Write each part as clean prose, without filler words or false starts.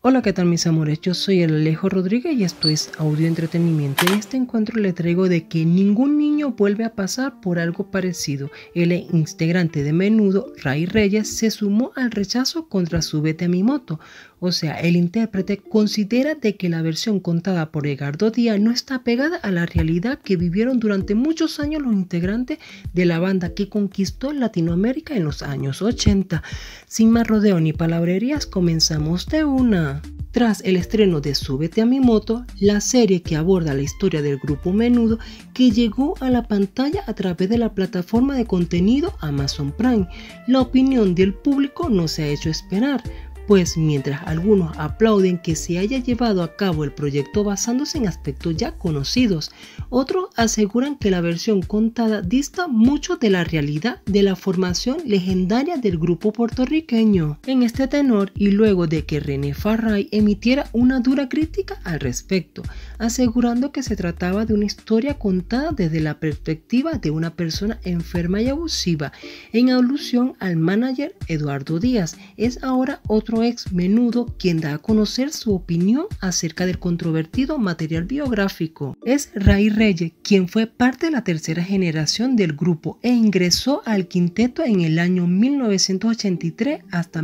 Hola, ¿qué tal mis amores? Yo soy el Alejo Rodríguez y esto es Audio Entretenimiento. En este encuentro le traigo de que ningún niño vuelve a pasar por algo parecido. El integrante de Menudo, Ray Reyes, se sumó al rechazo contra Súbete a mi moto. O sea, el intérprete considera de que la versión contada por Edgardo Díaz no está pegada a la realidad que vivieron durante muchos años los integrantes de la banda que conquistó Latinoamérica en los años 80. Sin más rodeo ni palabrerías, comenzamos de una. Tras el estreno de Súbete a mi moto, la serie que aborda la historia del grupo Menudo que llegó a la pantalla a través de la plataforma de contenido Amazon Prime, la opinión del público no se ha hecho esperar. Pues mientras algunos aplauden que se haya llevado a cabo el proyecto basándose en aspectos ya conocidos, otros aseguran que la versión contada dista mucho de la realidad de la formación legendaria del grupo puertorriqueño. En este tenor, y luego de que René Farray emitiera una dura crítica al respecto, asegurando que se trataba de una historia contada desde la perspectiva de una persona enferma y abusiva, en alusión al manager Eduardo Díaz, es ahora otro ex Menudo quien da a conocer su opinión acerca del controvertido material biográfico. Es Ray Reyes quien fue parte de la tercera generación del grupo e ingresó al quinteto en el año 1983 hasta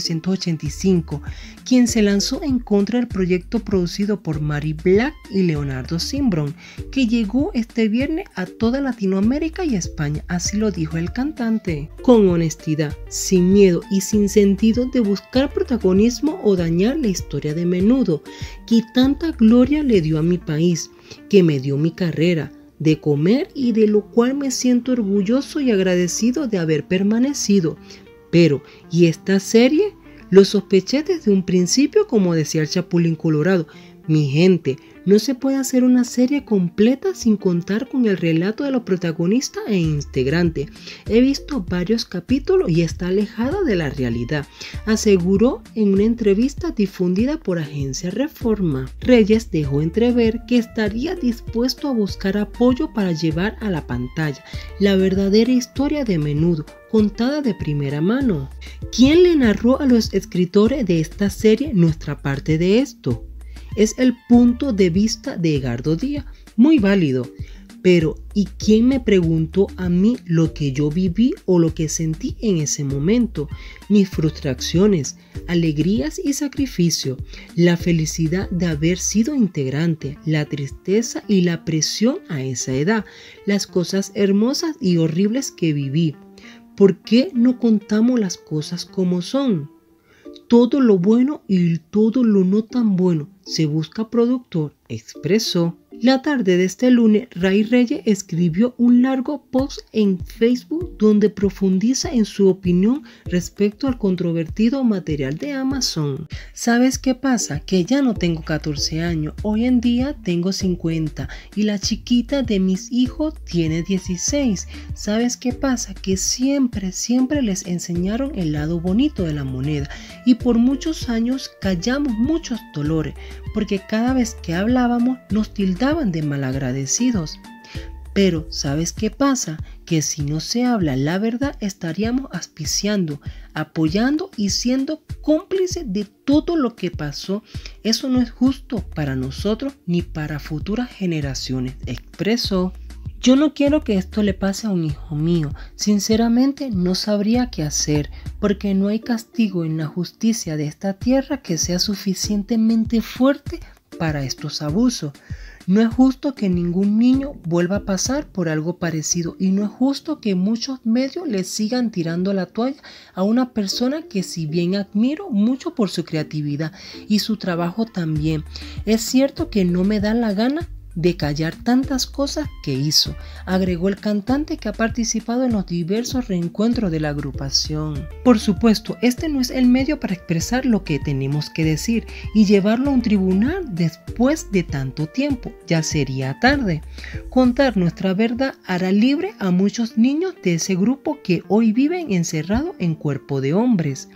1985, quien se lanzó en contra del proyecto producido por Mary Black y Leonardo Cimbron, que llegó este viernes a toda Latinoamérica y España, así lo dijo el cantante. Con honestidad, sin miedo y sin sentido de buscar protagonismo o dañar la historia de Menudo, que tanta gloria le dio a mi país, que me dio mi carrera de comer y de lo cual me siento orgulloso y agradecido de haber permanecido. Pero, ¿y esta serie? Lo sospeché desde un principio, como decía el Chapulín Colorado. Mi gente, no se puede hacer una serie completa sin contar con el relato de los protagonistas e integrantes. He visto varios capítulos y está alejada de la realidad, aseguró en una entrevista difundida por Agencia Reforma. Reyes dejó entrever que estaría dispuesto a buscar apoyo para llevar a la pantalla la verdadera historia de Menudo, contada de primera mano. ¿Quién le narró a los escritores de esta serie nuestra parte de esto? Es el punto de vista de Edgardo Díaz, muy válido. Pero, ¿y quién me preguntó a mí lo que yo viví o lo que sentí en ese momento? Mis frustraciones, alegrías y sacrificio, la felicidad de haber sido integrante, la tristeza y la presión a esa edad, las cosas hermosas y horribles que viví. ¿Por qué no contamos las cosas como son? Todo lo bueno y todo lo no tan bueno se busca productor, expresó. La tarde de este lunes, Ray Reyes escribió un largo post en Facebook donde profundiza en su opinión respecto al controvertido material de Amazon. ¿Sabes qué pasa? Que ya no tengo 14 años, hoy en día tengo 50 y la chiquita de mis hijos tiene 16. ¿Sabes qué pasa? Que siempre les enseñaron el lado bonito de la moneda y por muchos años callamos muchos dolores, porque cada vez que hablábamos nos tildaban de malagradecidos. Pero ¿sabes qué pasa? Que si no se habla la verdad estaríamos auspiciando, apoyando y siendo cómplices de todo lo que pasó. Eso no es justo para nosotros ni para futuras generaciones, expresó. Yo no quiero que esto le pase a un hijo mío. Sinceramente no sabría qué hacer, porque no hay castigo en la justicia de esta tierra que sea suficientemente fuerte para estos abusos. No es justo que ningún niño vuelva a pasar por algo parecido y no es justo que muchos medios le sigan tirando la toalla a una persona que si bien admiro mucho por su creatividad y su trabajo también, es cierto que no me da la gana de callar tantas cosas que hizo, agregó el cantante que ha participado en los diversos reencuentros de la agrupación. Por supuesto, este no es el medio para expresar lo que tenemos que decir y llevarlo a un tribunal después de tanto tiempo, ya sería tarde. Contar nuestra verdad hará libre a muchos niños de ese grupo que hoy viven encerrados en cuerpo de hombres.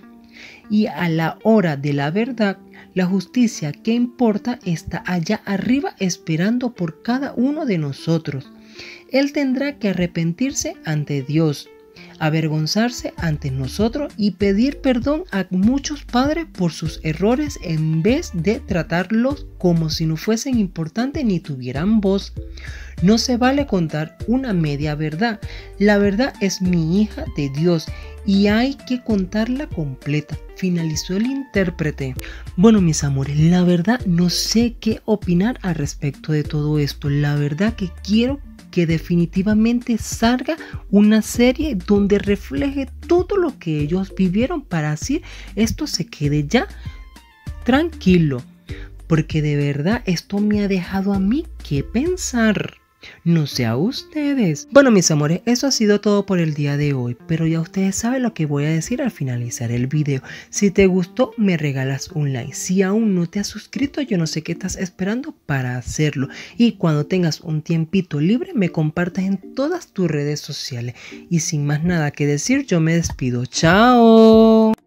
Y a la hora de la verdad, la justicia que importa está allá arriba esperando por cada uno de nosotros. Él tendrá que arrepentirse ante Dios. avergonzarse ante nosotros y pedir perdón a muchos padres por sus errores en vez de tratarlos como si no fuesen importantes ni tuvieran voz. No se vale contar una media verdad. La verdad es mi hija de Dios y hay que contarla completa, finalizó el intérprete. Bueno, mis amores, la verdad no sé qué opinar al respecto de todo esto. La verdad que quiero que definitivamente salga una serie donde refleje todo lo que ellos vivieron para así esto se quede ya tranquilo. Porque de verdad esto me ha dejado a mí que pensar. No sé a ustedes. Bueno, mis amores, eso ha sido todo por el día de hoy, pero ya ustedes saben lo que voy a decir al finalizar el video. Si te gustó, me regalas un like. Si aún no te has suscrito, yo no sé qué estás esperando para hacerlo. Y cuando tengas un tiempito libre, me compartas en todas tus redes sociales. Y sin más nada que decir, yo me despido. ¡Chao!